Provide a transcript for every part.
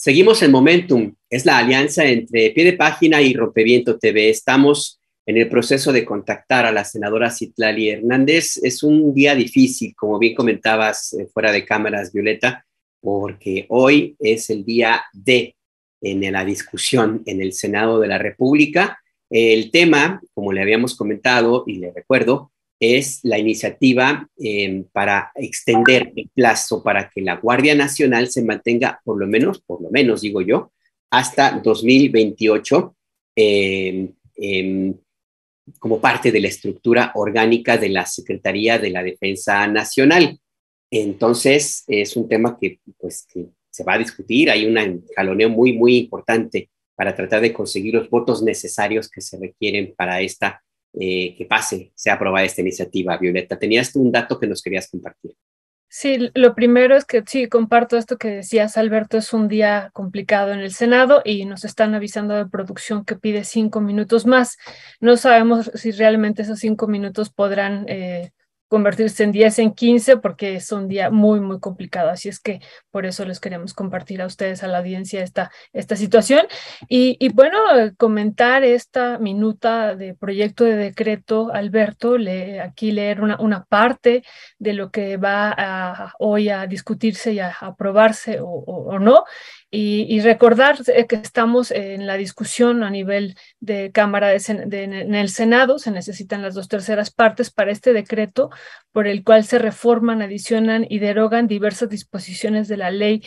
Seguimos en Momentum, es la alianza entre Pie de Página y Rompeviento TV. Estamos en el proceso de contactar a la senadora Citlali Hernández. Es un día difícil, como bien comentabas fuera de cámaras, Violeta, porque hoy es el día D en la discusión en el Senado de la República. El tema, como le habíamos comentado y le recuerdo, es la iniciativa para extender el plazo para que la Guardia Nacional se mantenga, por lo menos digo yo, hasta 2028 como parte de la estructura orgánica de la Secretaría de la Defensa Nacional. Entonces, es un tema que se va a discutir. Hay un jaloneo muy, muy importante para tratar de conseguir los votos necesarios que se requieren para que sea aprobada esta iniciativa. Violeta, tenías tú un dato que nos querías compartir. Sí, lo primero es que sí, comparto esto que decías, Alberto, es un día complicado en el Senado y nos están avisando de producción que pide 5 minutos más. No sabemos si realmente esos 5 minutos podrán convertirse en 10, en 15, porque es un día muy, muy complicado. Así es que por eso les queremos compartir a ustedes, a la audiencia, esta situación. Y bueno, comentar esta minuta de proyecto de decreto, Alberto, aquí leer una parte de lo que va hoy a discutirse y a aprobarse o no. Y recordar que estamos en la discusión a nivel de Cámara en el Senado. Se necesitan las 2/3 partes para este decreto por el cual se reforman, adicionan y derogan diversas disposiciones de la ley,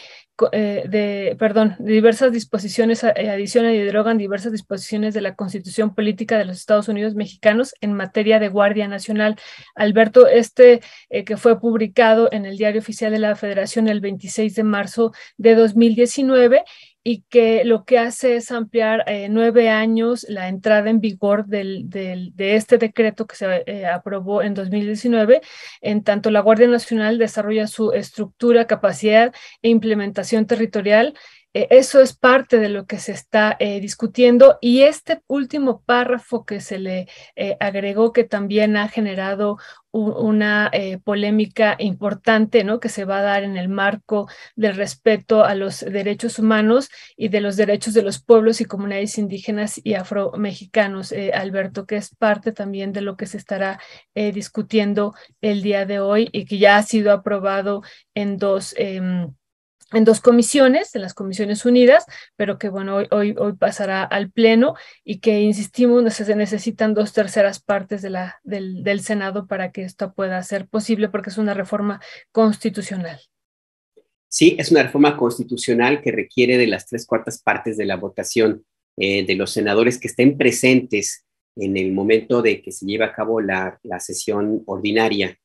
diversas disposiciones, adicionan y derogan diversas disposiciones de la Constitución Política de los Estados Unidos Mexicanos en materia de Guardia Nacional. Alberto, que fue publicado en el Diario Oficial de la Federación el 26 de marzo de 2019, y que lo que hace es ampliar 9 años la entrada en vigor de este decreto que se aprobó en 2019, en tanto la Guardia Nacional desarrolla su estructura, capacidad e implementación territorial. Eso es parte de lo que se está discutiendo, y este último párrafo que se le agregó, que también ha generado una polémica importante, ¿no?, que se va a dar en el marco del respeto a los derechos humanos y de los derechos de los pueblos y comunidades indígenas y afromexicanos, Alberto, que es parte también de lo que se estará discutiendo el día de hoy y que ya ha sido aprobado en dos comisiones, en las Comisiones Unidas, pero que bueno, hoy pasará al Pleno, y que, insistimos, se necesitan 2/3 partes del Senado para que esto pueda ser posible, porque es una reforma constitucional. Sí, es una reforma constitucional que requiere de las 3/4 partes de la votación de los senadores que estén presentes en el momento de que se lleve a cabo la sesión ordinaria.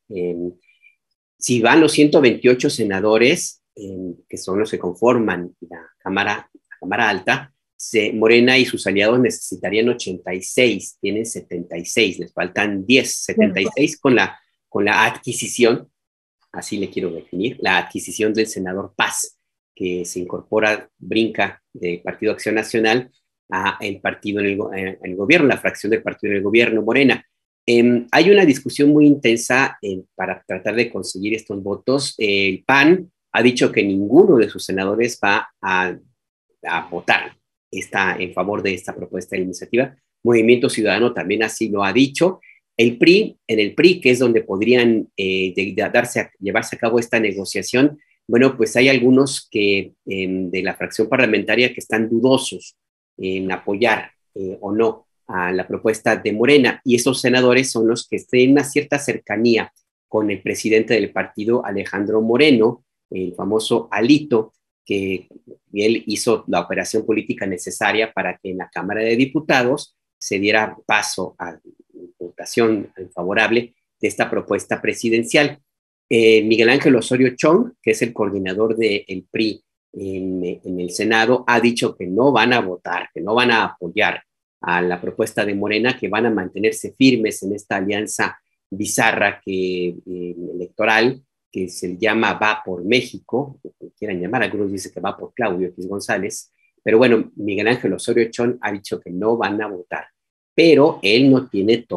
Si van los 128 senadores, que son los que conforman la Cámara Alta, Morena y sus aliados necesitarían 86, tienen 76, les faltan 10, 76 con la adquisición, así le quiero definir, la adquisición del senador Paz, que se brinca de Partido Acción Nacional a el partido en el gobierno, la fracción del partido en el gobierno, Morena. Hay una discusión muy intensa para tratar de conseguir estos votos. El PAN ha dicho que ninguno de sus senadores va a votar en favor de esta propuesta de iniciativa. Movimiento Ciudadano también así lo ha dicho. En el PRI, que es donde podrían llevarse a cabo esta negociación, bueno, pues hay algunos de la fracción parlamentaria que están dudosos en apoyar o no a la propuesta de Morena, y esos senadores son los que tienen una cierta cercanía con el presidente del partido, Alejandro Moreno, el famoso Alito, que él hizo la operación política necesaria para que en la Cámara de Diputados se diera paso a votación favorable de esta propuesta presidencial. Miguel Ángel Osorio Chong, que es el coordinador del PRI en el Senado, ha dicho que no van a votar, que no van a apoyar a la propuesta de Morena, que van a mantenerse firmes en esta alianza bizarra electoral que se llama Va por México, que quieran llamar, algunos dicen que va por Claudio X González, pero bueno, Miguel Ángel Osorio Chong ha dicho que no van a votar, pero él no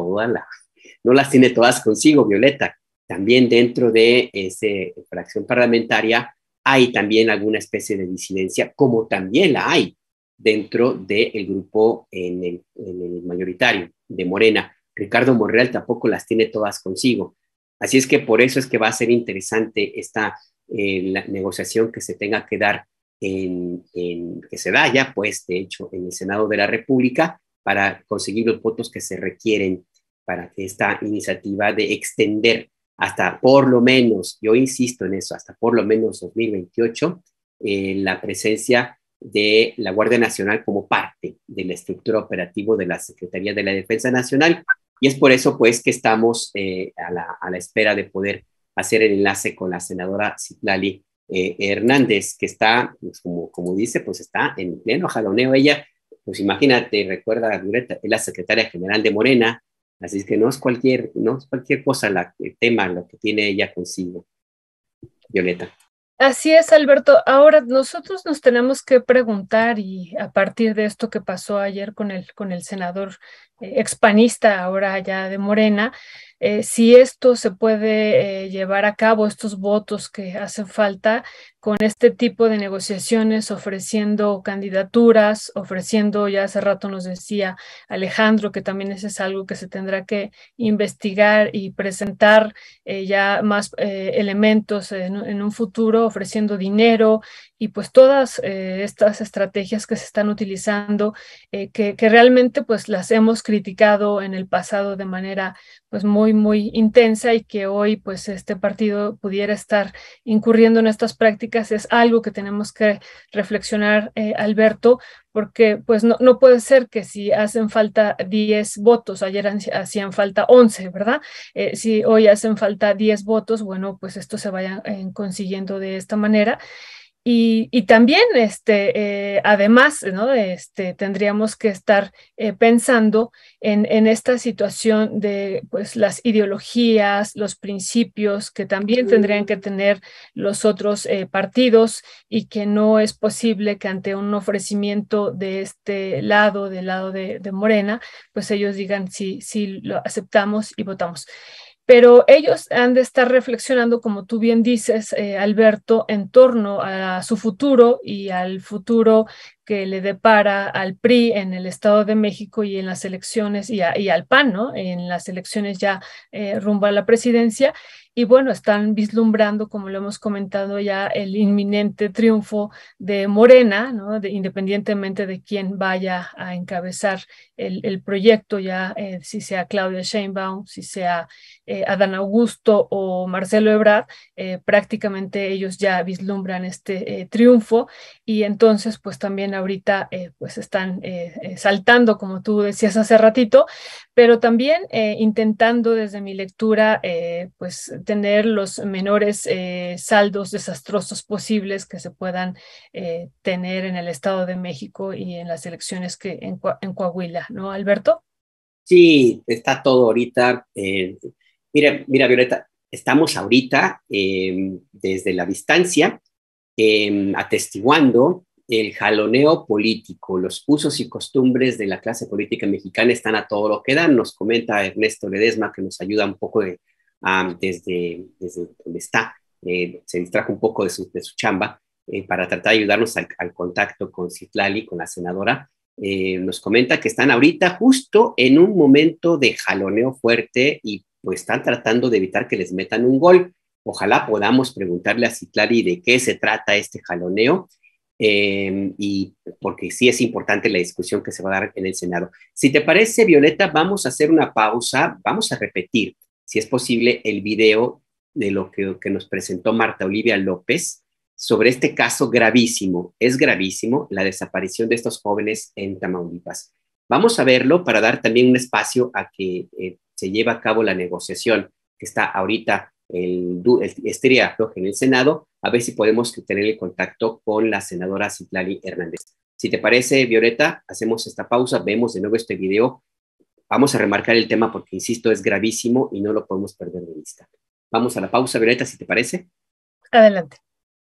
las tiene todas consigo, Violeta. También dentro de esa fracción parlamentaria hay también alguna especie de disidencia, como también la hay dentro del grupo en el mayoritario de Morena. Ricardo Monreal tampoco las tiene todas consigo. Así es que por eso es que va a ser interesante esta la negociación que se tenga que dar, que se da ya, pues, de hecho, en el Senado de la República, para conseguir los votos que se requieren para que esta iniciativa de extender hasta por lo menos, yo insisto en eso, hasta por lo menos 2028, la presencia de la Guardia Nacional como parte de la estructura operativa de la Secretaría de la Defensa Nacional. Y es por eso, pues, que estamos a la espera de poder hacer el enlace con la senadora Citlali Hernández, que está, pues, como dice, pues está en pleno jaloneo. Ella, pues imagínate, recuerda, es la secretaria general de Morena, así es que no es cualquier cosa el tema, lo que tiene ella consigo, Violeta. Así es, Alberto. Ahora nosotros nos tenemos que preguntar, y a partir de esto que pasó ayer con el senador expanista, ahora ya de Morena, si esto se puede llevar a cabo, estos votos que hacen falta con este tipo de negociaciones, ofreciendo candidaturas, ofreciendo, ya hace rato nos decía Alejandro, que también eso es algo que se tendrá que investigar y presentar ya más elementos en un futuro, ofreciendo dinero y pues todas estas estrategias que se están utilizando, que realmente pues las hemos criticado en el pasado de manera pues muy intensa, y que hoy pues este partido pudiera estar incurriendo en estas prácticas. Es algo que tenemos que reflexionar, Alberto, porque pues no puede ser que si hacen falta 10 votos, ayer hacían falta 11, ¿verdad? Si hoy hacen falta 10 votos, bueno, pues esto se vaya consiguiendo de esta manera. Y también, además, ¿no? Tendríamos que estar pensando en esta situación de pues, las ideologías, los principios que también tendrían que tener los otros partidos, y que no es posible que ante un ofrecimiento de este lado, del lado de Morena, pues ellos digan sí, lo aceptamos y votamos. Pero ellos han de estar reflexionando, como tú bien dices, Alberto, en torno a su futuro y al futuro que le depara al PRI en el Estado de México y en las elecciones, y al PAN, ¿no? En las elecciones ya rumbo a la presidencia. Y bueno, están vislumbrando, como lo hemos comentado ya, el inminente triunfo de Morena, ¿no? Independientemente de quién vaya a encabezar el proyecto, ya si sea Claudia Sheinbaum, si sea Adán Augusto o Marcelo Ebrard, prácticamente ellos ya vislumbran este triunfo. Y entonces pues también ahorita pues están saltando, como tú decías hace ratito, pero también intentando, desde mi lectura, pues tener los menores saldos desastrosos posibles que se puedan tener en el Estado de México y en las elecciones que en Coahuila, ¿no, Alberto? Sí, está todo ahorita. Mira, Violeta, estamos ahorita desde la distancia atestiguando el jaloneo político. Los usos y costumbres de la clase política mexicana están a todo lo que dan. Nos comenta Ernesto Ledesma, que nos ayuda un poco desde donde está. Se distrajo un poco de su chamba para tratar de ayudarnos al contacto con Citlali, con la senadora. Nos comenta que están ahorita justo en un momento de jaloneo fuerte y pues están tratando de evitar que les metan un gol. Ojalá podamos preguntarle a Citlali de qué se trata este jaloneo, y porque sí es importante la discusión que se va a dar en el Senado. Si te parece, Violeta, vamos a hacer una pausa, vamos a repetir, si es posible, el video de lo que nos presentó Marta Olivia López sobre este caso gravísimo. Es gravísimo la desaparición de estos jóvenes en Tamaulipas. Vamos a verlo para dar también un espacio a que se lleve a cabo la negociación que está ahorita estira afloje en el Senado, a ver si podemos tener el contacto con la senadora Citlali Hernández. Si te parece, Violeta, hacemos esta pausa, vemos de nuevo este video. Vamos a remarcar el tema porque, insisto, es gravísimo y no lo podemos perder de vista. Vamos a la pausa, Violeta, si te parece. Adelante.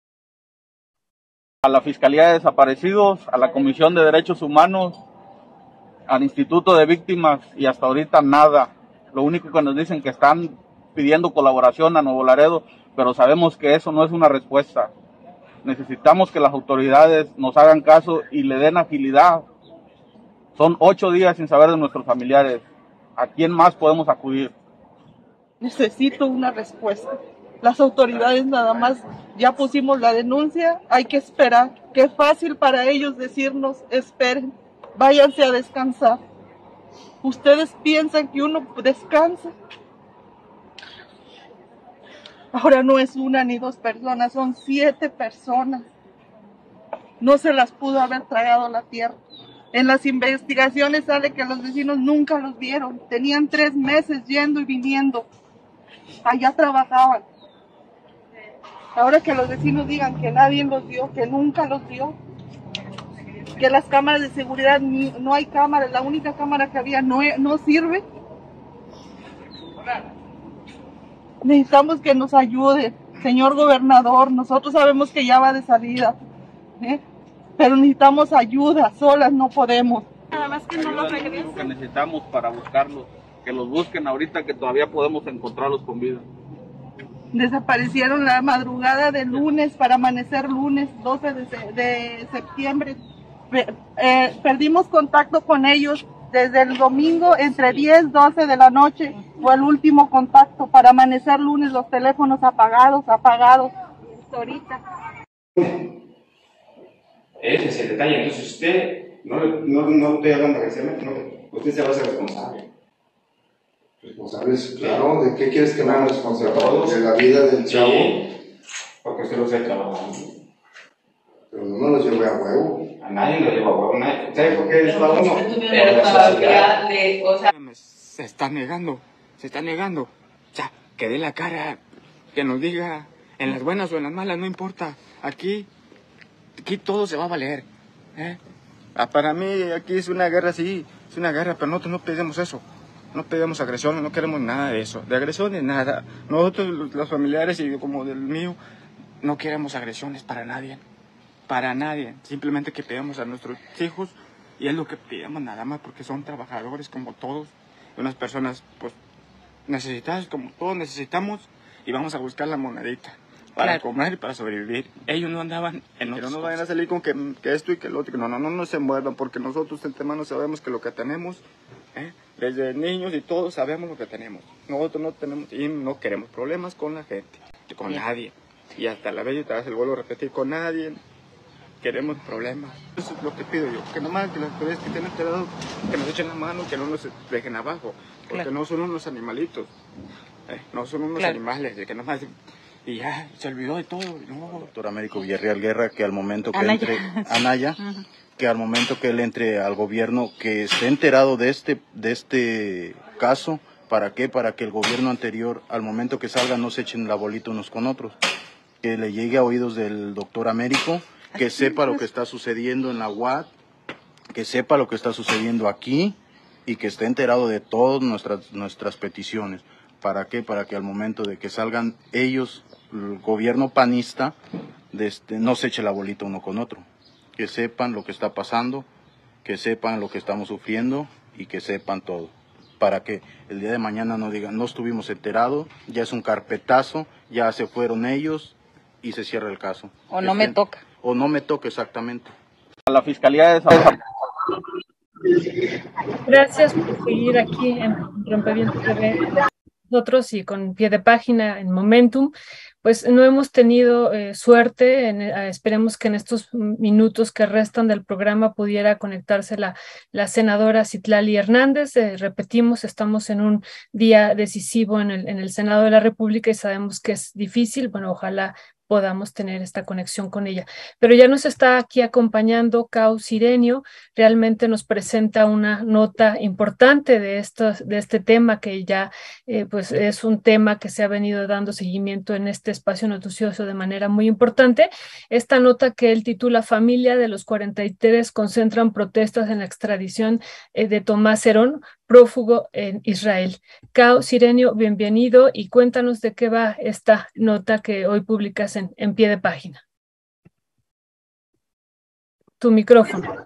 A la Fiscalía de Desaparecidos, a la Comisión de Derechos Humanos, al Instituto de Víctimas, y hasta ahorita nada. Lo único que nos dicen que están pidiendo colaboración a Nuevo Laredo, pero sabemos que eso no es una respuesta. Necesitamos que las autoridades nos hagan caso y le den agilidad. Son 8 días sin saber de nuestros familiares. ¿A quién más podemos acudir? Necesito una respuesta. Las autoridades nada más ya pusimos la denuncia, hay que esperar. Qué fácil para ellos decirnos, esperen, váyanse a descansar. ¿Ustedes piensan que uno descansa? Ahora no es una ni dos personas, son 7 personas. No se las pudo haber tragado la tierra. En las investigaciones sale que los vecinos nunca los vieron. Tenían 3 meses yendo y viniendo. Allá trabajaban. Ahora que los vecinos digan que nadie los vio, que nunca los vio, que las cámaras de seguridad, no hay cámaras, la única cámara que había no sirve. Necesitamos que nos ayude, señor gobernador. Nosotros sabemos que ya va de salida, pero necesitamos ayuda, solas no podemos. Nada más que no los regresen. Lo que necesitamos para buscarlos, que los busquen ahorita que todavía podemos encontrarlos con vida. Desaparecieron la madrugada de lunes para amanecer lunes 12 de septiembre. Perdimos contacto con ellos desde el domingo entre 10 y 12 de la noche. Fue el último contacto para amanecer lunes, los teléfonos apagados. Ahorita. Ese es el detalle. Entonces usted no te hagan agradecimiento, usted se va a hacer responsable. Responsables, claro, ¿de qué quieres que me hagan responsable? ¿De la vida del chavo? Sí, porque usted lo está trabajando. Pero no me lo llevé a huevo. A nadie lo lleva a huevo. ¿Sabe por qué está uno? Se está negando. O sea, que dé la cara, que nos diga, en las buenas o en las malas, no importa. Aquí todo se va a valer. Para mí aquí es una guerra, sí, es una guerra, pero nosotros no pedimos eso. No pedimos agresiones, no queremos nada de eso. De agresiones, nada. Nosotros, los familiares y como del mío, no queremos agresiones para nadie. Para nadie. Simplemente que pedimos a nuestros hijos, y es lo que pedimos nada más, porque son trabajadores como todos. Unas personas, pues, necesitadas como todos necesitamos, y vamos a buscar la monedita para comer y para sobrevivir. Ellos no andaban en otros. No vayan a salir con que esto y que lo otro. No se muevan, porque nosotros entre manos sabemos que lo que tenemos, desde niños y todos sabemos lo que tenemos. Nosotros no tenemos y no queremos problemas con la gente, con nadie. Y hasta la vez, te vuelvo a repetir, con nadie queremos problemas. Eso es lo que pido yo, que nomás que las autoridades que estén enterados, que nos echen la mano, que no nos dejen abajo, porque no son unos animalitos, no son unos animales, de que nomás... Y ya, se olvidó de todo. No. Doctor Américo Villarreal Guerra, que al momento que entre... Anaya, que al momento que él entre al gobierno, que esté enterado de este caso. ¿Para qué? Para que el gobierno anterior, al momento que salga, no se echen la bolita unos con otros. Que le llegue a oídos del doctor Américo, que sepa lo que está sucediendo en la UAT, que sepa lo que está sucediendo aquí, y que esté enterado de todas nuestras peticiones. ¿Para qué? Para que al momento de que salgan ellos, el gobierno panista, no se eche la bolita uno con otro. Que sepan lo que está pasando, que sepan lo que estamos sufriendo y que sepan todo. Para que el día de mañana no digan, no estuvimos enterados, ya es un carpetazo, ya se fueron ellos y se cierra el caso. O no me toca. O no me toca, exactamente. A la Fiscalía de San... Gracias por seguir aquí en Rompeviento TV. Nosotros y con Pie de Página en Momentum, pues no hemos tenido suerte, esperemos que en estos minutos que restan del programa pudiera conectarse la senadora Citlali Hernández. Repetimos, estamos en un día decisivo en el Senado de la República y sabemos que es difícil, bueno, ojalá podamos tener esta conexión con ella. Pero ya nos está aquí acompañando Cao Cirenio, realmente nos presenta una nota importante de este tema que ya pues es un tema que se ha venido dando seguimiento en este espacio noticioso de manera muy importante. Esta nota que él titula Familia de los 43 concentran protestas en la extradición de Tomás Herón, prófugo en Israel. Cao Cirenio, bienvenido y cuéntanos de qué va esta nota que hoy publicas en Pie de Página. Tu micrófono.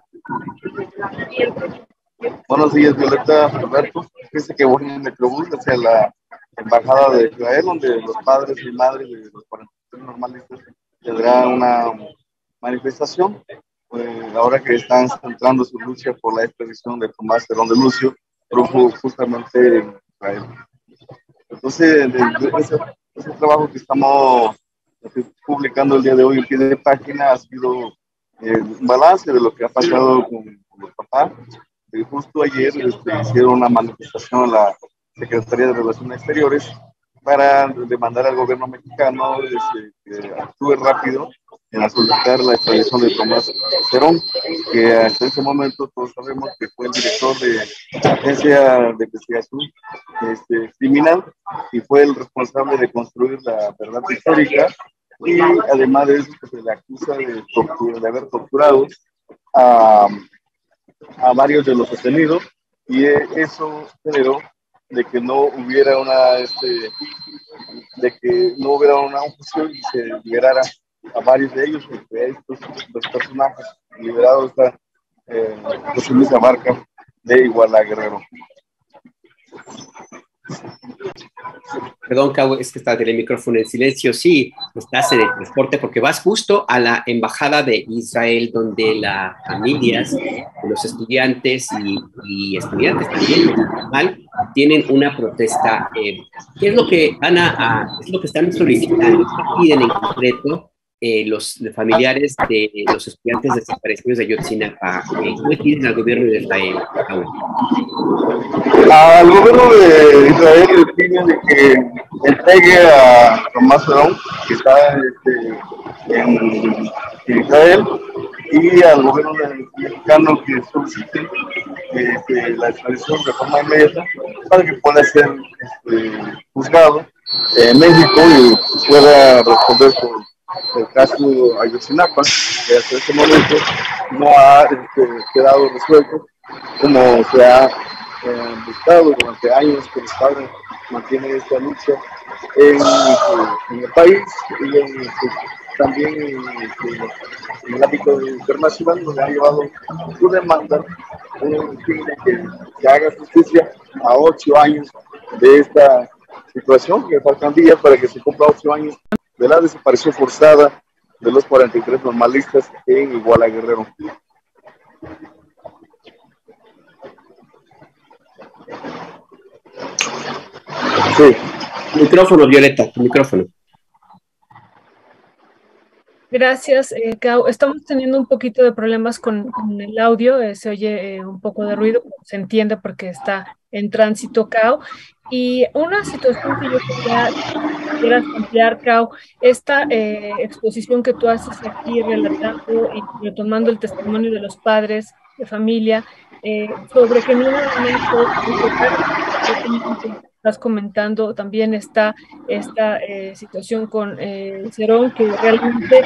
Buenos días, Violeta, Roberto. Fíjese que voy en el Metrobús hacia la Embajada de Israel, donde los padres y madres de los 43 normalistas tendrá una manifestación, ahora que están centrando su lucha por la extradición de Tomás Herón de Lucio, prófugo justamente en Israel. Entonces, ese trabajo que estamos publicando el día de hoy en pie de página ha sido un balance de lo que ha pasado con los papás. Justo ayer hicieron una manifestación en la Secretaría de Relaciones Exteriores para demandar al gobierno mexicano que actúe rápido en solicitar la extradición de Tomás Herón, que hasta ese momento todos sabemos que fue el director de la Agencia de Investigación Criminal y fue el responsable de construir la verdad histórica, y además de eso se le acusa de haber torturado a varios de los detenidos, y eso generó de que no hubiera una opción y se liberara a varios de ellos. Entre estos los personajes liberados está José Luis Abarca de Iguala Guerrero. Perdón, Cabo, es que está el micrófono en silencio. Sí, estás en el transporte porque vas justo a la Embajada de Israel, donde las familias de los estudiantes y estudiantes también tienen una protesta. ¿Qué es lo que es lo que están solicitando? ¿Qué piden en concreto los familiares de los estudiantes desaparecidos de Ayotzinapa? ¿Qué le piden al gobierno de Israel? Al gobierno de Israel le piden de que entregue a Tomás Herón, que está en Israel, y al gobierno mexicano que solicite la extradición de forma inmediata para que pueda ser juzgado en México y pueda responder por el caso Ayotzinapa, que hasta este momento no ha quedado resuelto, como se ha buscado durante años, que los padres mantienen esta lucha en el país y también en el ámbito internacional, donde ha llevado su demanda que se haga justicia a 8 años de esta situación, que faltan días para que se cumpla 8 años de la desaparición forzada de los 43 normalistas en Iguala Guerrero. Sí. Micrófono, Violeta, tu micrófono. Gracias, Cau. Estamos teniendo un poquito de problemas con el audio, se oye un poco de ruido, se entiende porque está en tránsito, Cau. Y una situación que yo quisiera ampliar, Cau, esta exposición que tú haces aquí relatando y retomando el testimonio de los padres de familia, sobre que no estás comentando, también está esta situación con Cerón, que realmente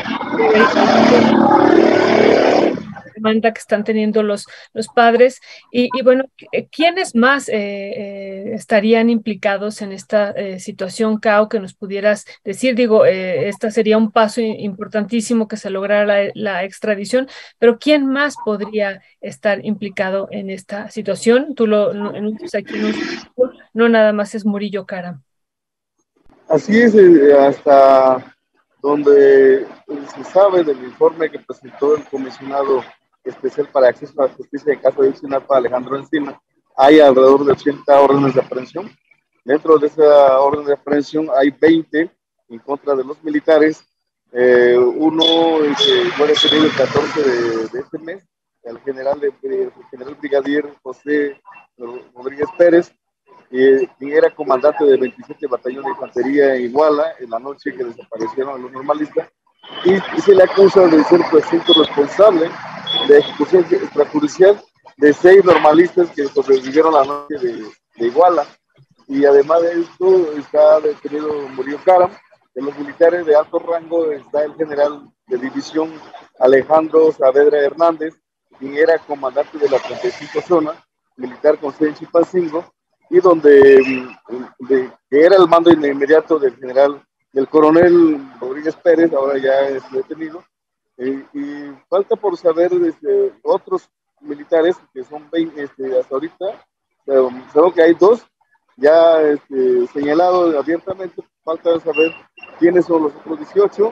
demanda que están teniendo los padres, y bueno, ¿quiénes más estarían implicados en esta situación, Cau, que nos pudieras decir? Digo, esta sería un paso importantísimo que se lograra la extradición, pero ¿quién más podría estar implicado en esta situación? Tú lo enuncias aquí en un sitio, no nada más es Murillo Karam. Así es, hasta donde se sabe del informe que presentó el comisionado especial para acceso a la justicia en caso de Ayotzinapa, Alejandro Encina, hay alrededor de 80 órdenes de aprehensión. Dentro de esa orden de aprehensión hay 20 en contra de los militares. Uno fue detenido el 14 de este mes, el general brigadier José Rodríguez Pérez, quien era comandante del 27 Batallón de Infantería en Iguala, en la noche que desaparecieron los normalistas, y se le acusa de ser presunto responsable de ejecución extrajudicial de 6 normalistas que sobrevivieron la noche de Iguala. Y además de esto está detenido Murillo Karam. En los militares de alto rango está el general de división Alejandro Saavedra Hernández, quien era comandante de la 35 zona militar con sede en Chilpancingo, y que era el mando inmediato del coronel Rodríguez Pérez, ahora ya es detenido. Y falta por saber otros militares, que son 20 hasta ahorita. Creo que hay 2 ya señalados abiertamente. Falta saber quiénes son los otros 18,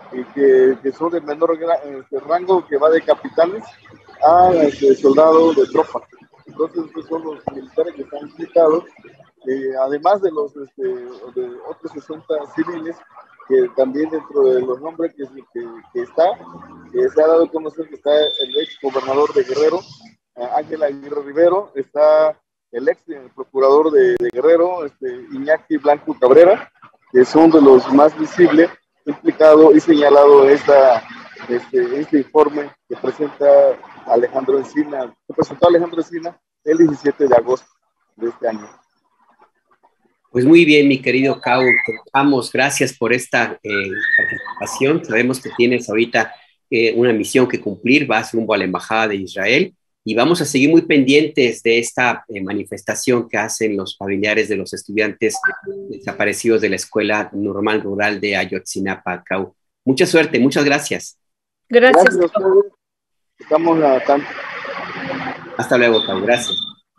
y que son de menor rango, que va de capitanes a soldados de tropa. Entonces, estos son los militares que están implicados, además de los de otros 60 civiles, que también dentro de los nombres que se ha dado a conocer que está el ex gobernador de Guerrero, Ángel Aguirre Rivero, está el ex procurador de Guerrero, Iñaki Blanco Cabrera, que son de los más visibles implicado y señalado este informe que presenta Alejandro Encina, el 17 de agosto de este año. Pues muy bien, mi querido Cau, gracias por esta participación. Sabemos que tienes ahorita una misión que cumplir, vas rumbo a la Embajada de Israel y vamos a seguir muy pendientes de esta manifestación que hacen los familiares de los estudiantes desaparecidos de la Escuela Normal Rural de Ayotzinapa, Cau. Mucha suerte, muchas gracias. Gracias. Estamos a tanto. Hasta luego, Cau, gracias.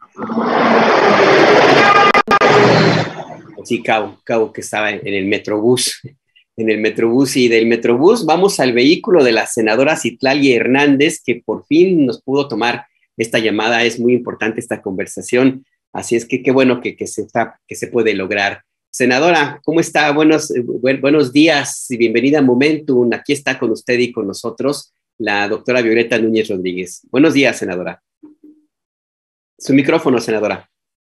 Sí, Cau, que estaba en el Metrobús. En el Metrobús, y del Metrobús vamos al vehículo de la senadora Citlali Hernández, que por fin nos pudo tomar esta llamada. Es muy importante esta conversación, así es que qué bueno que se puede lograr. Senadora, ¿cómo está? Buenos días y bienvenida a Momentum. Aquí está con usted y con nosotros la doctora Violeta Núñez Rodríguez. Buenos días, senadora. Su micrófono, senadora.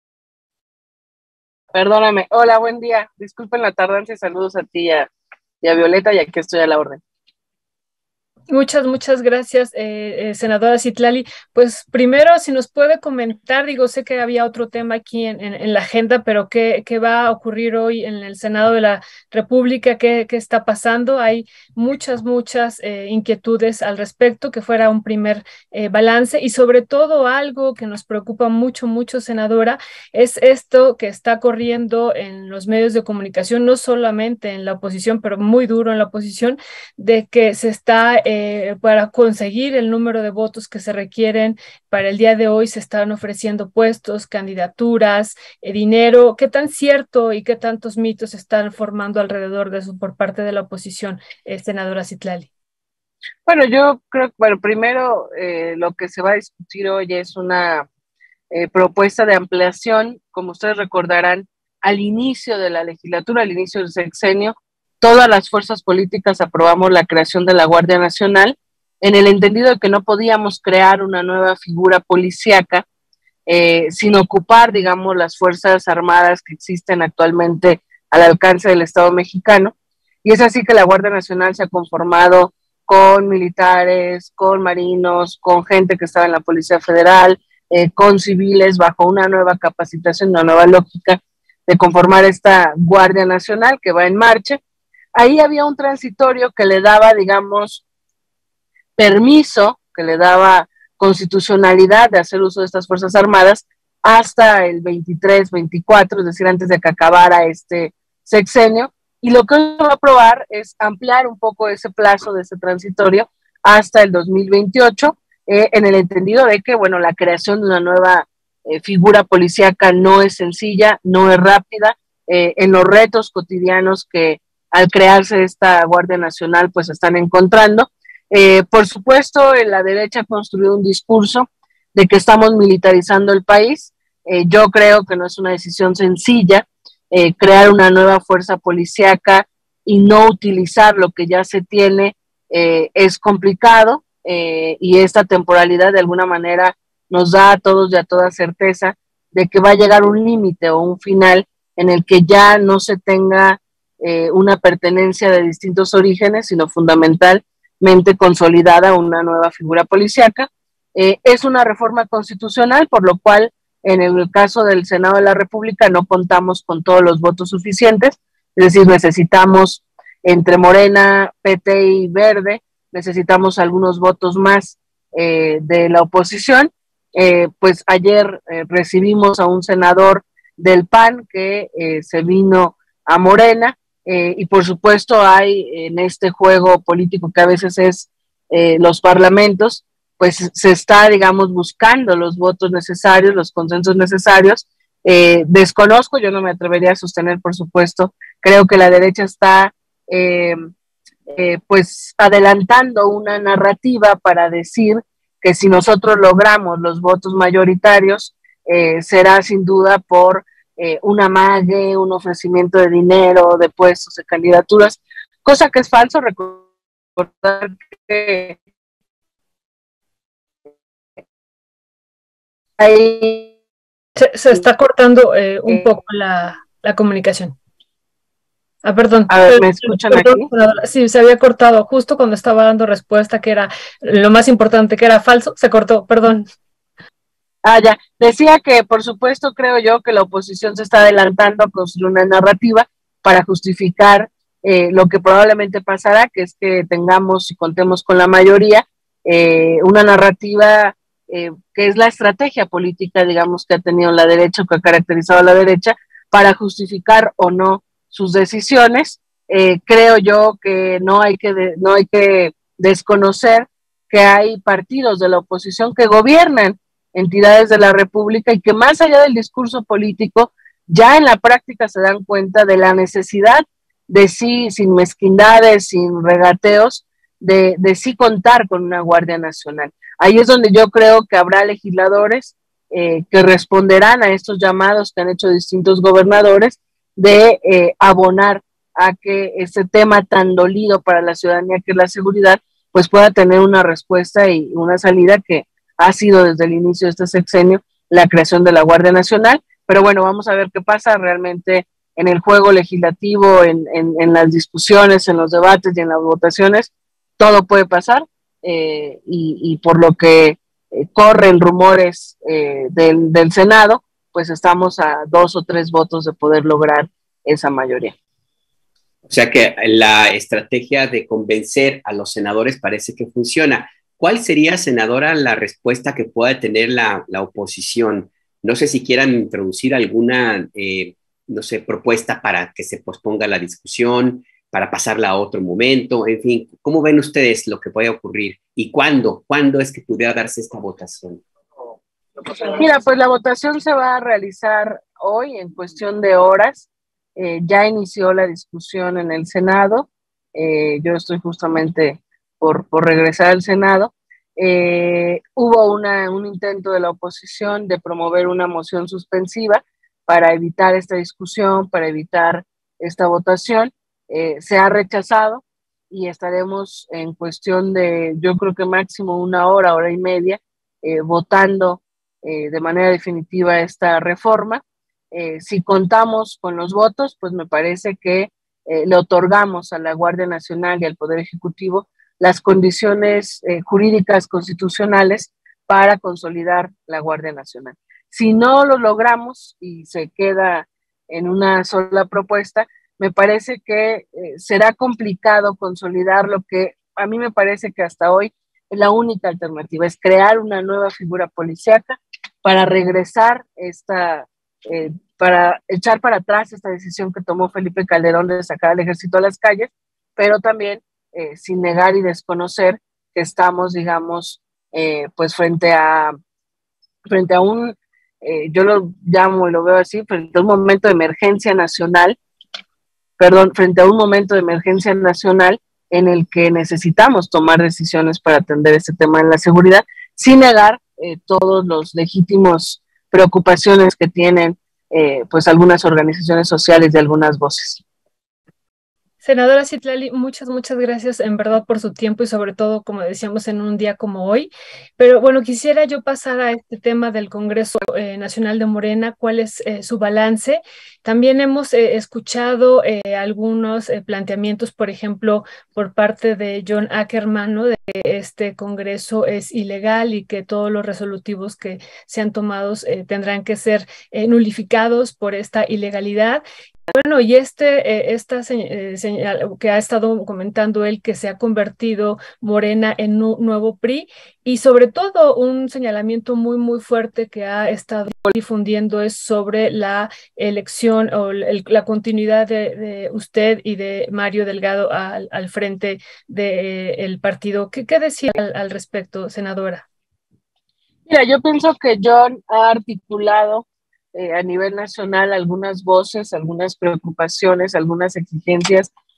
Perdóname. Hola, buen día. Disculpen la tardanza y saludos a ti y a Violeta, y aquí estoy a la orden. Muchas gracias, senadora Citlali. Pues primero, si nos puede comentar, sé que había otro tema aquí en la agenda, pero ¿qué va a ocurrir hoy en el Senado de la República? ¿Qué está pasando? Hay muchas inquietudes al respecto, que fuera un primer balance, y sobre todo algo que nos preocupa mucho, senadora, es esto que está corriendo en los medios de comunicación, no solamente en la oposición, pero muy duro en la oposición, de que se está para conseguir el número de votos que se requieren para el día de hoy, se están ofreciendo puestos, candidaturas, dinero. ¿Qué tan cierto y qué tantos mitos se están formando alrededor de eso por parte de la oposición, senadora Citlali? Bueno, yo creo que, primero lo que se va a discutir hoy es una propuesta de ampliación. Como ustedes recordarán, al inicio de la legislatura, al inicio del sexenio, todas las fuerzas políticas aprobamos la creación de la Guardia Nacional, en el entendido de que no podíamos crear una nueva figura policíaca sin ocupar, digamos, las fuerzas armadas que existen actualmente al alcance del Estado mexicano. Y es así que la Guardia Nacional se ha conformado con militares, con marinos, con gente que estaba en la Policía Federal, con civiles, bajo una nueva capacitación, una nueva lógica de conformar esta Guardia Nacional que va en marcha. Ahí había un transitorio que le daba, digamos, permiso, que le daba constitucionalidad de hacer uso de estas Fuerzas Armadas hasta el 23-24, es decir, antes de que acabara este sexenio. Y lo que hoy se va a aprobar es ampliar un poco ese plazo de ese transitorio hasta el 2028, en el entendido de que, bueno, la creación de una nueva figura policíaca no es sencilla, no es rápida, en los retos cotidianos que al crearse esta Guardia Nacional pues están encontrando. Por supuesto, la derecha ha construido un discurso de que estamos militarizando el país. Yo creo que no es una decisión sencilla crear una nueva fuerza policíaca y no utilizar lo que ya se tiene. Es complicado, y esta temporalidad de alguna manera nos da a todos y a toda certeza de que va a llegar un límite o un final en el que ya no se tenga una pertenencia de distintos orígenes, sino fundamentalmente consolidada una nueva figura policíaca. Es una reforma constitucional, por lo cual en el caso del Senado de la República no contamos con todos los votos suficientes, es decir, necesitamos entre Morena, PT y Verde, necesitamos algunos votos más de la oposición. Pues ayer recibimos a un senador del PAN que se vino a Morena, y por supuesto hay en este juego político que a veces es los parlamentos, pues se está, digamos, buscando los votos necesarios, los consensos necesarios. Desconozco, yo no me atrevería a sostener, por supuesto, creo que la derecha está pues adelantando una narrativa para decir que si nosotros logramos los votos mayoritarios, será sin duda por un amague, un ofrecimiento de dinero, de puestos, de candidaturas, cosa que es falso. Recordar que hay... Se está cortando un poco la comunicación. Ah, perdón. A ver, ¿me escuchan aquí? Sí, se había cortado justo cuando estaba dando respuesta, que era lo más importante, que era falso, se cortó, perdón. Ah, ya. Decía que, por supuesto, creo yo que la oposición se está adelantando a construir una narrativa para justificar lo que probablemente pasará, que es que tengamos y contemos con la mayoría, una narrativa que es la estrategia política, digamos, que ha tenido la derecha, que ha caracterizado a la derecha, para justificar o no sus decisiones. Creo yo que no hay que desconocer que hay partidos de la oposición que gobiernan entidades de la República y que más allá del discurso político, ya en la práctica se dan cuenta de la necesidad de sí, sin mezquindades, sin regateos, de sí contar con una Guardia Nacional. Ahí es donde yo creo que habrá legisladores que responderán a estos llamados que han hecho distintos gobernadores de abonar a que este tema tan dolido para la ciudadanía que es la seguridad, pues pueda tener una respuesta y una salida que ha sido desde el inicio de este sexenio la creación de la Guardia Nacional. Pero bueno, vamos a ver qué pasa realmente en el juego legislativo, en las discusiones, en los debates y en las votaciones. Todo puede pasar y por lo que corren rumores del Senado, pues estamos a 2 o 3 votos de poder lograr esa mayoría. O sea que la estrategia de convencer a los senadores parece que funciona. ¿Cuál sería, senadora, la respuesta que pueda tener la oposición? No sé si quieran introducir alguna, no sé, propuesta para que se posponga la discusión, para pasarla a otro momento, en fin, ¿cómo ven ustedes lo que puede ocurrir? ¿Y cuándo es que pudiera darse esta votación? Mira, pues la votación se va a realizar hoy en cuestión de horas. Ya inició la discusión en el Senado. Yo estoy justamente por regresar al Senado. Hubo un intento de la oposición de promover una moción suspensiva para evitar esta discusión, para evitar esta votación. Se ha rechazado y estaremos en cuestión de, yo creo que máximo 1 hora, hora y media, votando de manera definitiva esta reforma. Si contamos con los votos, pues me parece que le otorgamos a la Guardia Nacional y al Poder Ejecutivo las condiciones jurídicas constitucionales para consolidar la Guardia Nacional. Si no lo logramos y se queda en una sola propuesta, me parece que será complicado consolidar lo que a mí me parece que hasta hoy es la única alternativa, es crear una nueva figura policíaca para regresar para echar para atrás esta decisión que tomó Felipe Calderón de sacar al ejército a las calles, pero también sin negar y desconocer que estamos, digamos, pues frente a un, yo lo llamo y lo veo así, frente a un momento de emergencia nacional, frente a un momento de emergencia nacional en el que necesitamos tomar decisiones para atender este tema de la seguridad, sin negar todos los legítimos preocupaciones que tienen pues algunas organizaciones sociales y algunas voces. Senadora Citlali, muchas gracias en verdad por su tiempo y sobre todo, como decíamos, en un día como hoy. Pero bueno, quisiera yo pasar a este tema del Congreso Nacional de Morena, cuál es su balance. También hemos escuchado algunos planteamientos, por ejemplo, por parte de John Ackerman, ¿no? De que este Congreso es ilegal y que todos los resolutivos que sean tomados tendrán que ser nulificados por esta ilegalidad. Bueno, y esta señal que ha estado comentando él, que se ha convertido Morena en un nuevo PRI, y sobre todo un señalamiento muy fuerte que ha estado difundiendo es sobre la elección o la continuidad de usted y de Mario Delgado al frente del partido. ¿Qué decía al respecto, senadora? Mira, yo pienso que John ha articulado a nivel nacional algunas voces, algunas preocupaciones, algunas exigencias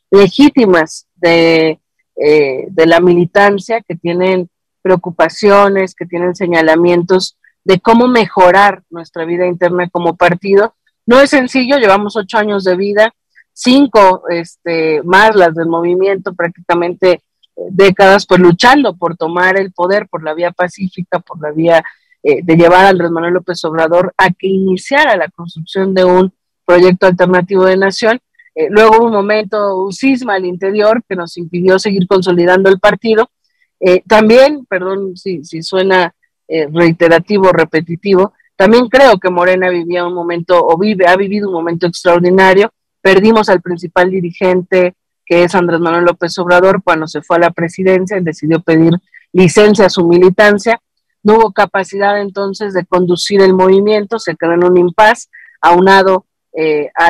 legítimas de la militancia, que tienen preocupaciones, que tienen señalamientos de cómo mejorar nuestra vida interna como partido. No es sencillo, llevamos 8 años de vida, 5 más las del movimiento, prácticamente décadas, pues luchando por tomar el poder por la vía pacífica, por la vía de llevar a Andrés Manuel López Obrador a que iniciara la construcción de un proyecto alternativo de nación. Luego hubo un momento, un cisma al interior que nos impidió seguir consolidando el partido. También, perdón si suena reiterativo, repetitivo, también creo que Morena vivía un momento, ha vivido un momento extraordinario. Perdimos al principal dirigente, que es Andrés Manuel López Obrador, cuando se fue a la presidencia. Él decidió pedir licencia a su militancia. No hubo capacidad entonces de conducir el movimiento, se quedó en un impasse, aunado a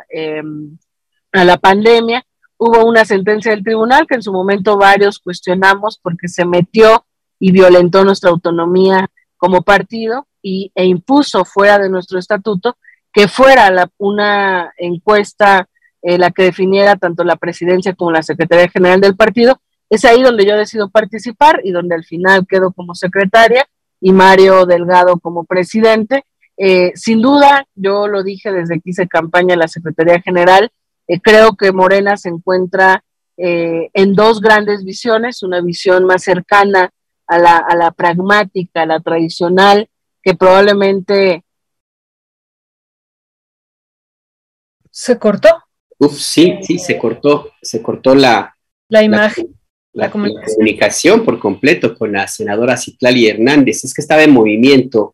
la pandemia. Hubo una sentencia del tribunal que en su momento varios cuestionamos porque se metió y violentó nuestra autonomía como partido e impuso fuera de nuestro estatuto que fuera una encuesta la que definiera tanto la presidencia como la Secretaría General del partido. Es ahí donde yo decido participar y donde al final quedo como secretaria y Mario Delgado como presidente. Sin duda, yo lo dije desde que hice campaña en la Secretaría General, creo que Morena se encuentra en 2 grandes visiones, una visión más cercana a la pragmática, a la tradicional, que probablemente... ¿Se cortó? Sí, se cortó la imagen. La comunicación por completo con la senadora Citlali Hernández. Es que estaba en movimiento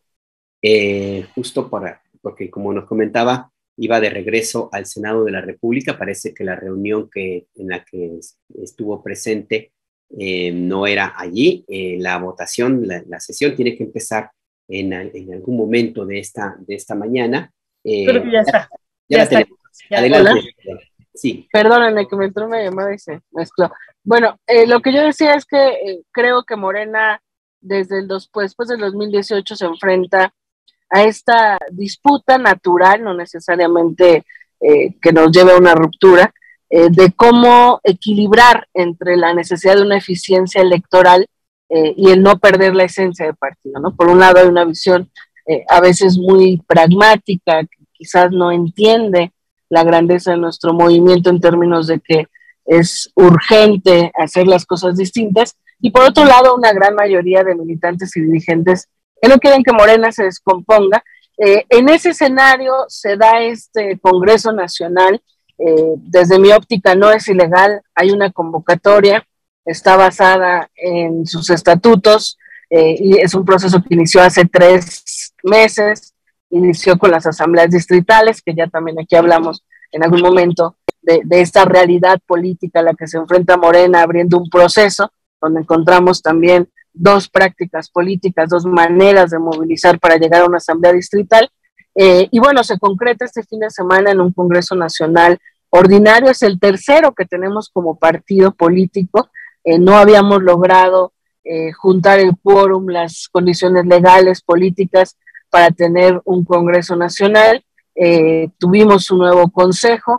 justo porque, como nos comentaba, iba de regreso al Senado de la República. Parece que la reunión en la que estuvo presente no era allí. La votación, la sesión tiene que empezar en algún momento de esta mañana. Creo que ya está. Ya la está. Tenemos. Adelante. Sí. Perdónenme que me entró una llamada y se mezcló. Bueno, lo que yo decía es que creo que Morena después del 2018 se enfrenta a esta disputa natural, no necesariamente que nos lleve a una ruptura, de cómo equilibrar entre la necesidad de una eficiencia electoral y el no perder la esencia del partido, ¿no? Por un lado hay una visión a veces muy pragmática, que quizás no entiende la grandeza de nuestro movimiento en términos de que es urgente hacer las cosas distintas, y por otro lado una gran mayoría de militantes y dirigentes que no quieren que Morena se descomponga. En ese escenario se da este Congreso Nacional. Desde mi óptica no es ilegal, hay una convocatoria, está basada en sus estatutos y es un proceso que inició hace 3 meses, inició con las asambleas distritales, que ya también aquí hablamos en algún momento de esta realidad política a la que se enfrenta Morena, abriendo un proceso donde encontramos también 2 prácticas políticas, 2 maneras de movilizar para llegar a una asamblea distrital. Y bueno, se concreta este fin de semana en un Congreso Nacional ordinario. Es el tercero que tenemos como partido político. No habíamos logrado juntar el quórum, las condiciones legales, políticas para tener un Congreso Nacional. Tuvimos un nuevo consejo,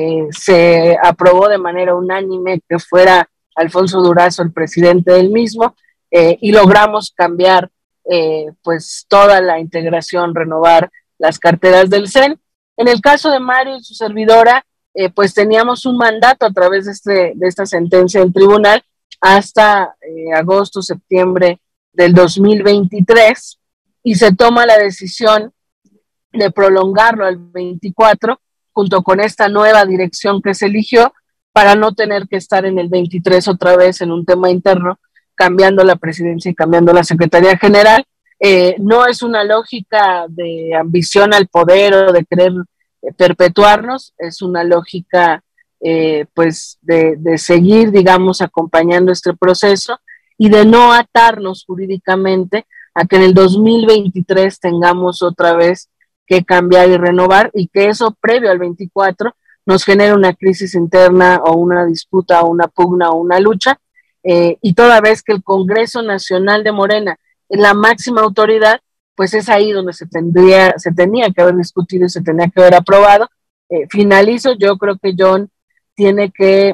se aprobó de manera unánime que fuera Alfonso Durazo el presidente del mismo, y logramos cambiar pues toda la integración, renovar las carteras del CEN. En el caso de Mario y su servidora, pues teníamos un mandato a través de esta sentencia del tribunal hasta agosto, septiembre del 2023, y se toma la decisión de prolongarlo al 24, junto con esta nueva dirección que se eligió, para no tener que estar en el 23 otra vez en un tema interno, cambiando la presidencia y cambiando la Secretaría General. No es una lógica de ambición al poder o de querer perpetuarnos, es una lógica pues de seguir, digamos, acompañando este proceso y de no atarnos jurídicamente a que en el 2023 tengamos otra vez que cambiar y renovar, y que eso previo al 24 nos genere una crisis interna o una disputa o una pugna o una lucha, y toda vez que el Congreso Nacional de Morena es la máxima autoridad, pues es ahí donde se tenía que haber discutido y se tenía que haber aprobado. Finalizo, yo creo que John tiene que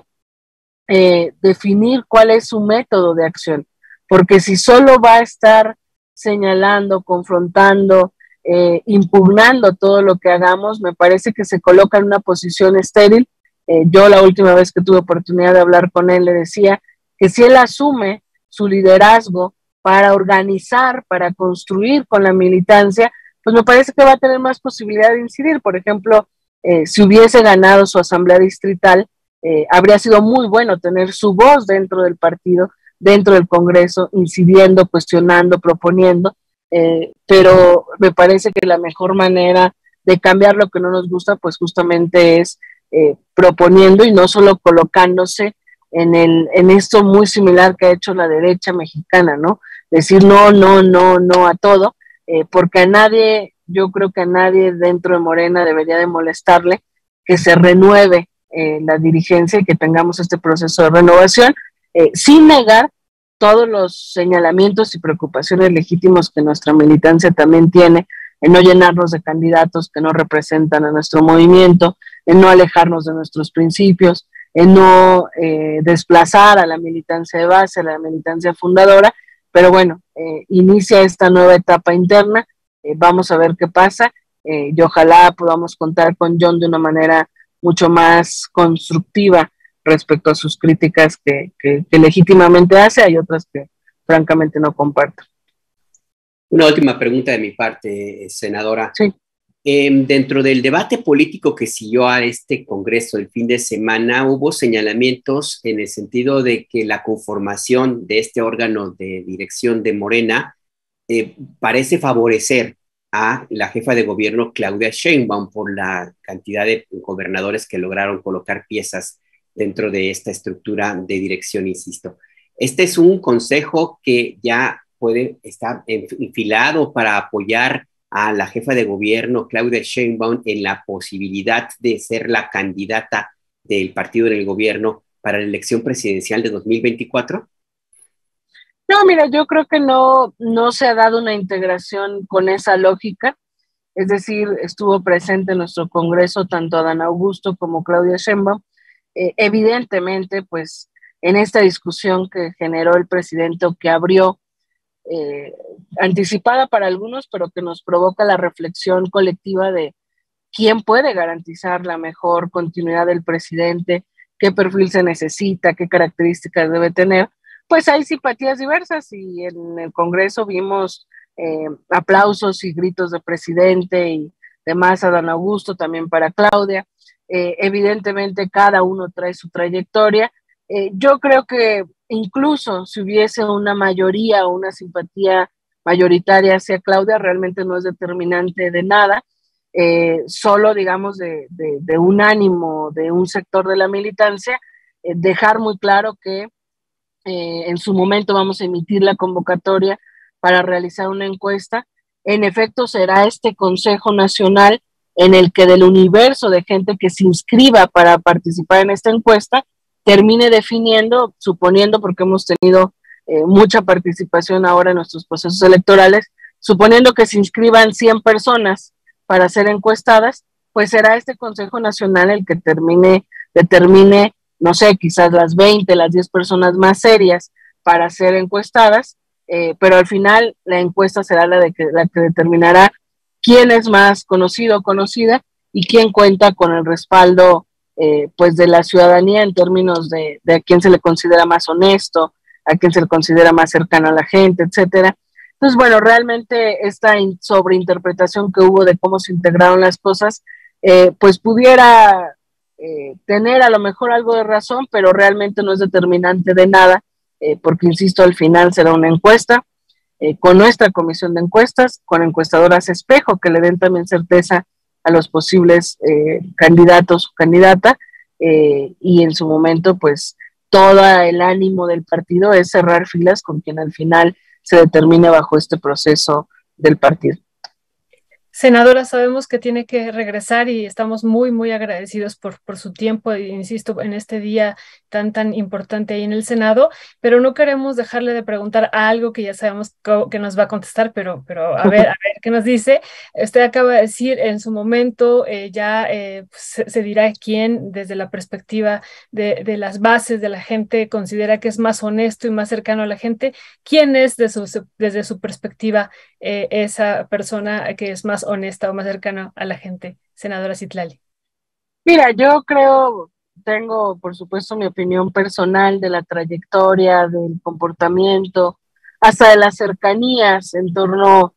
definir cuál es su método de acción, porque si solo va a estar señalando, confrontando, impugnando todo lo que hagamos, me parece que se coloca en una posición estéril. Yo la última vez que tuve oportunidad de hablar con él le decía que si él asume su liderazgo para organizar, para construir con la militancia, pues me parece que va a tener más posibilidad de incidir. Por ejemplo, si hubiese ganado su asamblea distrital, habría sido muy bueno tener su voz dentro del partido, dentro del Congreso, incidiendo, cuestionando, proponiendo, pero me parece que la mejor manera de cambiar lo que no nos gusta, pues justamente es proponiendo y no solo colocándose en esto muy similar que ha hecho la derecha mexicana, ¿no? Decir no, no, no, no a todo, porque a nadie, yo creo que a nadie dentro de Morena debería de molestarle que se renueve la dirigencia y que tengamos este proceso de renovación, sin negar todos los señalamientos y preocupaciones legítimos que nuestra militancia también tiene, en no llenarnos de candidatos que no representan a nuestro movimiento, en no alejarnos de nuestros principios, en no desplazar a la militancia de base, a la militancia fundadora, pero bueno, inicia esta nueva etapa interna, vamos a ver qué pasa, y ojalá podamos contar con John de una manera mucho más constructiva respecto a sus críticas que legítimamente hace, hay otras que francamente no comparto. Una última pregunta de mi parte, senadora. Sí. Dentro del debate político que siguió a este Congreso el fin de semana, hubo señalamientos en el sentido de que la conformación de este órgano de dirección de Morena parece favorecer a la jefa de gobierno Claudia Sheinbaum por la cantidad de gobernadores que lograron colocar piezas dentro de esta estructura de dirección, insisto. Este es un consejo que ya puede estar enfilado para apoyar a la jefa de gobierno, Claudia Sheinbaum, en la posibilidad de ser la candidata del partido en el gobierno para la elección presidencial de 2024? No, mira, yo creo que no se ha dado una integración con esa lógica, es decir, estuvo presente en nuestro Congreso tanto Adán Augusto como Claudia Sheinbaum. Evidentemente, pues, en esta discusión que generó el presidente o que abrió, anticipada para algunos, pero que nos provoca la reflexión colectiva de quién puede garantizar la mejor continuidad del presidente, qué perfil se necesita, qué características debe tener, pues hay simpatías diversas y en el Congreso vimos aplausos y gritos de presidente y demás a Adán Augusto, también para Claudia. Evidentemente cada uno trae su trayectoria. Yo creo que incluso si hubiese una mayoría o una simpatía mayoritaria hacia Claudia, realmente no es determinante de nada, solo digamos de un ánimo de un sector de la militancia, dejar muy claro que en su momento vamos a emitir la convocatoria para realizar una encuesta. En efecto, será este Consejo Nacional en el que del universo de gente que se inscriba para participar en esta encuesta, termine definiendo, suponiendo, porque hemos tenido mucha participación ahora en nuestros procesos electorales, suponiendo que se inscriban 100 personas para ser encuestadas, pues será este Consejo Nacional el que determine, no sé, quizás las 20, las 10 personas más serias para ser encuestadas, pero al final la encuesta será la que determinará quién es más conocido o conocida y quién cuenta con el respaldo pues de la ciudadanía en términos de a quién se le considera más honesto, a quién se le considera más cercano a la gente, etcétera. Entonces, bueno, realmente esta sobreinterpretación que hubo de cómo se integraron las cosas, pues pudiera tener a lo mejor algo de razón, pero realmente no es determinante de nada, porque insisto, al final será una encuesta, con nuestra comisión de encuestas, con encuestadoras espejo que le den también certeza a los posibles candidatos o candidata, y en su momento pues todo el ánimo del partido es cerrar filas con quien al final se determine bajo este proceso del partido. Senadora, sabemos que tiene que regresar y estamos muy, muy agradecidos por su tiempo, insisto, en este día tan importante ahí en el Senado, pero no queremos dejarle de preguntar algo que ya sabemos que nos va a contestar, pero a ver qué nos dice. Usted acaba de decir en su momento, pues, se dirá quién, desde la perspectiva de las bases de la gente, considera que es más honesto y más cercano a la gente. ¿Quién es desde su perspectiva esa persona que es más honesta o más cercana a la gente, senadora Citlali? Mira, yo creo, tengo por supuesto mi opinión personal de la trayectoria, del comportamiento, hasta de las cercanías en torno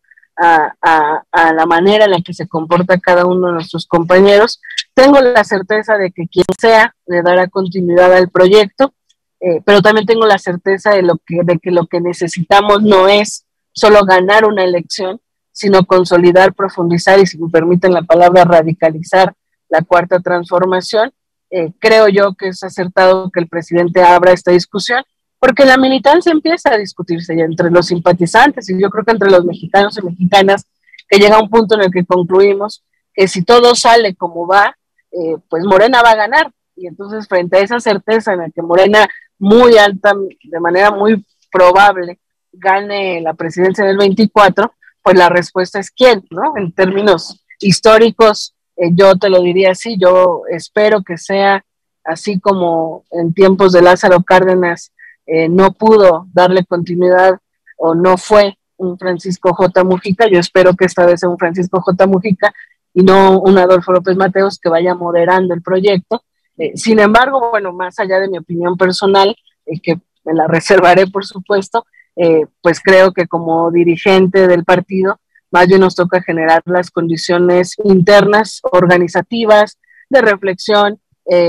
a la manera en la que se comporta cada uno de nuestros compañeros. Tengo la certeza de que quien sea le dará continuidad al proyecto, pero también tengo la certeza de que lo que necesitamos no es solo ganar una elección, sino consolidar, profundizar y, si me permiten la palabra, radicalizar la cuarta transformación. Creo yo que es acertado que el presidente abra esta discusión, porque la militancia empieza a discutirse ya entre los simpatizantes, y yo creo que entre los mexicanos y mexicanas, que llega un punto en el que concluimos que si todo sale como va, pues Morena va a ganar. Y entonces, frente a esa certeza en la que Morena muy alta, de manera muy probable, gane la presidencia del 24, pues la respuesta es quién, ¿no? En términos históricos, yo te lo diría así, yo espero que sea así como en tiempos de Lázaro Cárdenas no pudo darle continuidad o no fue un Francisco J. Mujica, yo espero que esta vez sea un Francisco J. Mujica y no un Adolfo López Mateos que vaya moderando el proyecto. Sin embargo, bueno, más allá de mi opinión personal, que me la reservaré por supuesto, pues creo que como dirigente del partido, más bien nos toca generar las condiciones internas, organizativas, de reflexión,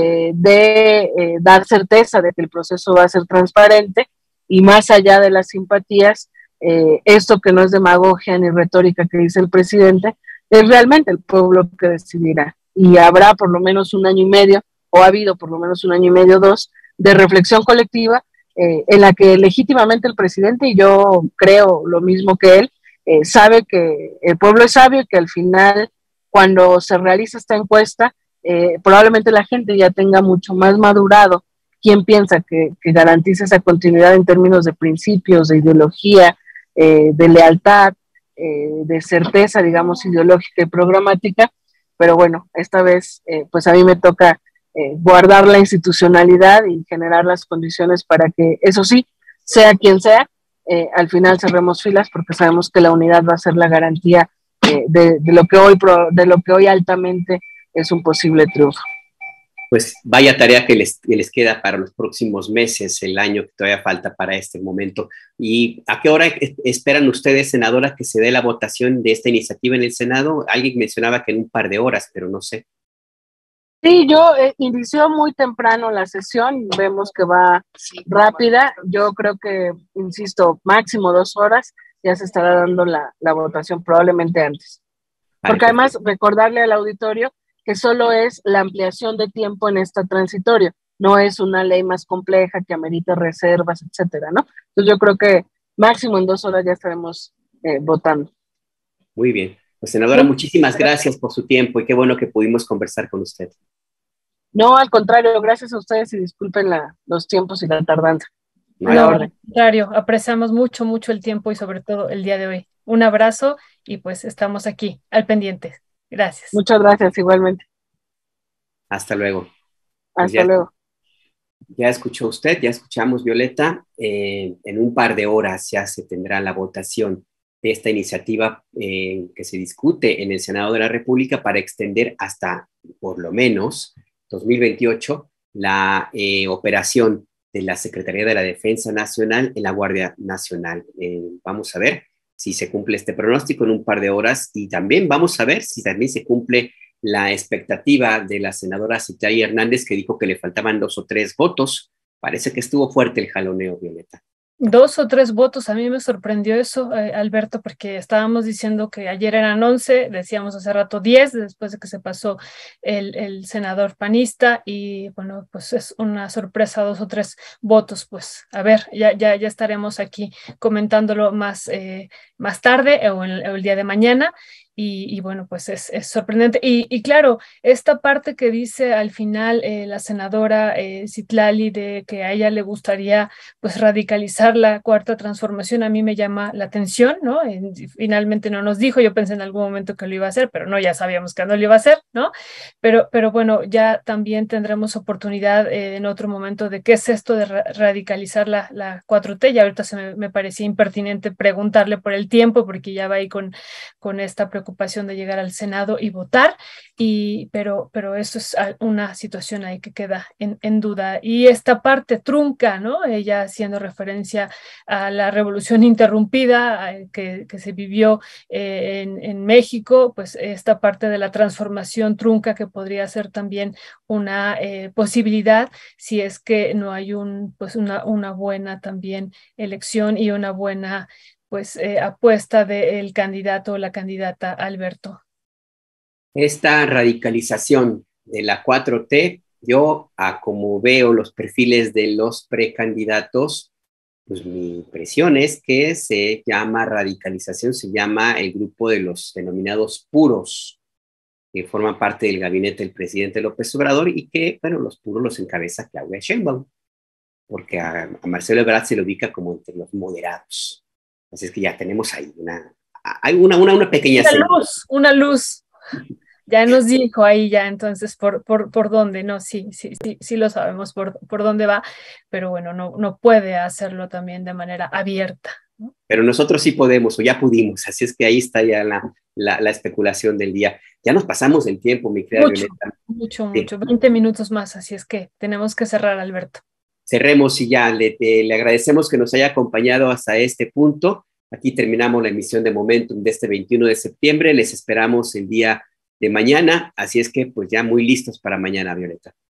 dar certeza de que el proceso va a ser transparente, y más allá de las simpatías, esto que no es demagogia ni retórica que dice el presidente, es realmente el pueblo que decidirá. Y habrá por lo menos un año y medio, o ha habido por lo menos un año y medio, 2, de reflexión colectiva, en la que legítimamente el presidente, y yo creo lo mismo que él, sabe que el pueblo es sabio y que al final, cuando se realiza esta encuesta, probablemente la gente ya tenga mucho más madurado quién piensa que garantiza esa continuidad en términos de principios, de ideología, de lealtad, de certeza, digamos, ideológica y programática. Pero bueno, esta vez pues a mí me toca guardar la institucionalidad y generar las condiciones para que, eso sí, sea quien sea, al final cerremos filas, porque sabemos que la unidad va a ser la garantía de lo que hoy altamente es un posible triunfo. Pues vaya tarea que les queda para los próximos meses, el año que todavía falta para este momento. ¿Y a qué hora esperan ustedes, senadora, que se dé la votación de esta iniciativa en el Senado? Alguien mencionaba que en un par de horas, pero no sé. Sí, yo inició muy temprano la sesión, vemos que va rápida. Yo creo que, insisto, máximo 2 horas, ya se estará dando la votación, probablemente antes. Porque además, recordarle al auditorio que solo es la ampliación de tiempo en esta transitorio, no es una ley más compleja que amerita reservas, etcétera, ¿no? Entonces yo creo que máximo en 2 horas ya estaremos votando. Muy bien. Pues, senadora, muchísimas gracias por su tiempo y qué bueno que pudimos conversar con usted. No, al contrario, gracias a ustedes y disculpen los tiempos y la tardanza. No, al contrario, apreciamos mucho, mucho el tiempo y sobre todo el día de hoy. Un abrazo y pues estamos aquí al pendiente. Gracias. Muchas gracias, igualmente. Hasta luego. Hasta luego. Ya escuchó usted, ya escuchamos, Violeta. En un par de horas ya se tendrá la votación de esta iniciativa que se discute en el Senado de la República para extender hasta, por lo menos, 2028, la operación de la Secretaría de la Defensa Nacional en la Guardia Nacional. Vamos a ver si se cumple este pronóstico en un par de horas y también vamos a ver si también se cumple la expectativa de la senadora Citlali Hernández, que dijo que le faltaban 2 o 3 votos. Parece que estuvo fuerte el jaloneo, Violeta. 2 o 3 votos, a mí me sorprendió eso, Alberto, porque estábamos diciendo que ayer eran 11, decíamos hace rato 10, después de que se pasó el senador panista, y bueno, pues es una sorpresa, 2 o 3 votos, pues a ver, ya estaremos aquí comentándolo más tarde o el día de mañana. y bueno, pues es sorprendente. Y claro, esta parte que dice al final la senadora Citlali de que a ella le gustaría pues radicalizar la cuarta transformación, a mí me llama la atención, ¿no? Finalmente no nos dijo, yo pensé en algún momento que lo iba a hacer, pero no, ya sabíamos que no lo iba a hacer, ¿no? Pero bueno, ya también tendremos oportunidad en otro momento de qué es esto de radicalizar la 4T, y ahorita me parecía impertinente preguntarle por el tiempo, porque ya va ahí con esta preocupación de llegar al Senado y votar, pero eso es una situación ahí que queda en duda. Y esta parte trunca, ¿no? Ella haciendo referencia a la revolución interrumpida que se vivió en México, pues esta parte de la transformación trunca que podría ser también una posibilidad si es que no hay una buena también elección y una buena pues apuesta del candidato o la candidata Alberto. Esta radicalización de la 4T, yo como veo los perfiles de los precandidatos, pues mi impresión es que se llama radicalización, se llama el grupo de los denominados puros, que forman parte del gabinete del presidente López Obrador y que, bueno, los puros los encabeza Claudia Sheinbaum, porque a Marcelo Ebrard se lo ubica como entre los moderados. Así es que ya tenemos ahí una pequeña una luz. Ya nos dijo ahí ya entonces por dónde, no, sí lo sabemos por dónde va, pero bueno, no puede hacerlo también de manera abierta, ¿no? Pero nosotros sí podemos, o ya pudimos, así es que ahí está ya la especulación del día. Ya nos pasamos el tiempo, mi querida Violeta. Mucho, 20 minutos más, así es que tenemos que cerrar, Alberto. Cerremos y ya, le agradecemos que nos haya acompañado hasta este punto. Aquí terminamos la emisión de Momentum de este 21 de septiembre. Les esperamos el día de mañana, así es que pues ya muy listos para mañana, Violeta.